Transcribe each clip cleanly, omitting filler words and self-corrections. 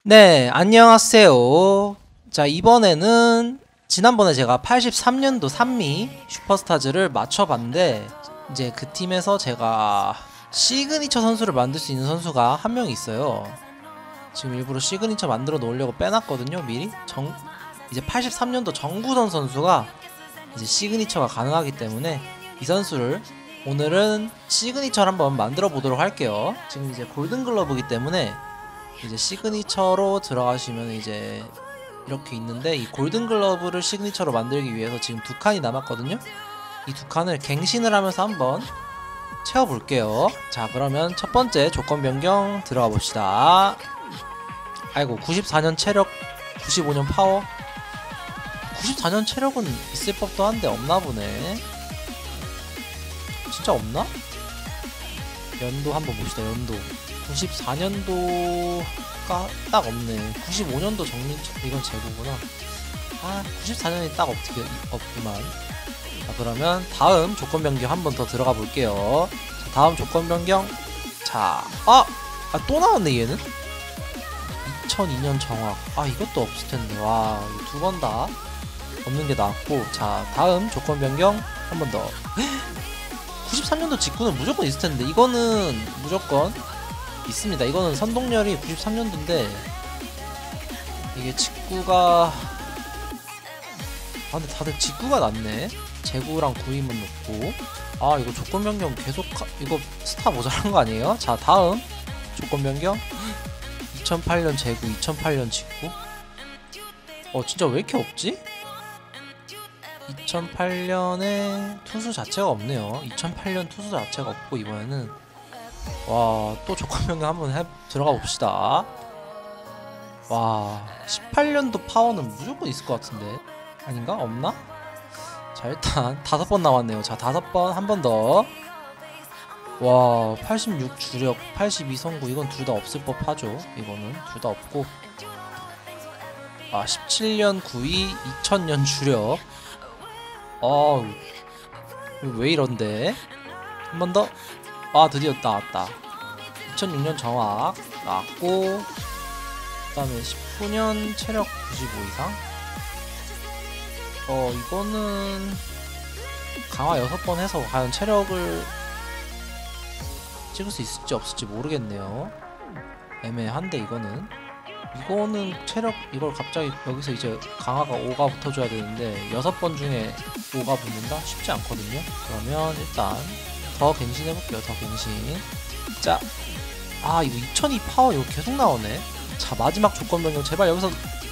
네, 안녕하세요. 자, 이번에는 지난번에 제가 83년도 산미 슈퍼스타즈를 맞춰봤는데 이제 그 팀에서 제가 시그니처 선수를 만들 수 있는 선수가 한 명 있어요. 지금 일부러 시그니처 만들어 놓으려고 빼놨거든요, 미리. 이제 83년도 정구선 선수가 이제 시그니처가 가능하기 때문에 이 선수를 오늘은 시그니처를 한번 만들어 보도록 할게요. 지금 이제 골든글러브이기 때문에 이제 시그니처로 들어가시면 이제 이렇게 있는데, 이 골든글러브를 시그니처로 만들기 위해서 지금 두 칸이 남았거든요. 이 두 칸을 갱신을 하면서 한번 채워볼게요. 자, 그러면 첫 번째 조건 변경 들어가 봅시다. 아이고, 94년 체력, 95년 파워. 94년 체력은 있을 법도 한데 없나 보네. 진짜 없나? 연도 한번 봅시다. 연도 94년도가 딱 없네. 95년도 정리, 이건 재고구나. 아, 94년이 딱 없구만. 자, 그러면 다음 조건 변경 한번 더 들어가 볼게요. 자, 다음 조건 변경. 자, 또 나왔네 얘는. 2002년 정확. 이것도 없을 텐데. 와, 두 번 다 없는 게 나왔고. 자, 다음 조건 변경 한 번 더. 93년도 직구는 무조건 있을 텐데, 이거는 무조건 있습니다. 이거는 선동열이 93년도인데 이게 직구가 근데 다들 직구가 낫네. 재구랑 구이만 놓고. 이거 조건 변경 계속 이거 스타 모자란 거 아니에요? 자, 다음 조건 변경. 2008년 재구, 2008년 직구. 진짜 왜 이렇게 없지? 2008년에 투수 자체가 없네요. 2008년 투수 자체가 없고, 이번에는 와, 또 조건 변경 한번 들어가 봅시다. 와, 18년도 파워는 무조건 있을 것 같은데. 아닌가? 없나? 자, 일단 5번 나왔네요. 자, 5번 한 번 더. 와, 86 주력, 82 성구. 이건 둘 다 없을 법 하죠. 이거는 둘 다 없고. 17년 92, 2000년 주력. 왜 이런데? 한 번 더. 드디어 나왔다. 2006년 정확 나왔고, 그 다음에 19년 체력 95 이상. 이거는 강화 6번 해서 과연 체력을 찍을 수 있을지 없을지 모르겠네요. 애매한데, 이거는 체력, 이걸 갑자기 여기서 이제 강화가 5가 붙어줘야 되는데 6번 중에 5가 붙는다? 쉽지 않거든요. 그러면 일단 더 갱신해볼게요. 더 갱신. 자, 이거 2002 파워 이거 계속 나오네. 자, 마지막 조건 변경 제발 여기서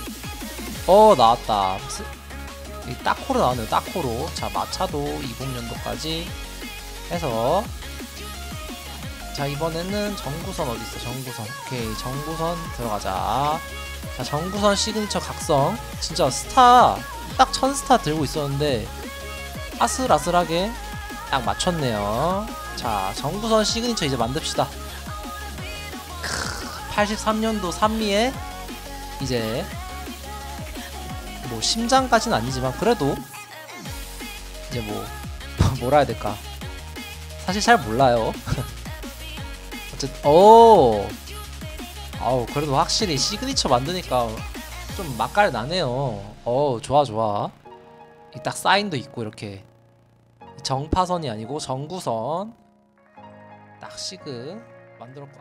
나왔다. 이 따코로 나왔네요. 따코로. 자, 마차도 20년도까지 해서. 자, 이번에는 정구선 어딨어? 정구선. 오케이, 정구선 들어가자. 자, 정구선 시그니처 각성. 진짜 스타 딱 1000스타 들고 있었는데 아슬아슬하게 딱 맞췄네요. 자, 정구선 시그니처 이제 만듭시다. 83년도 산미에 이제 뭐 심장까지는 아니지만 그래도 이제 뭐라 해야 될까, 사실 잘 몰라요. 어쨌든 그래도 확실히 시그니처 만드니까 좀 맛깔 나네요. 좋아. 이 딱 사인도 있고, 이렇게 정파선이 아니고 정구선 딱 시그 만들었고.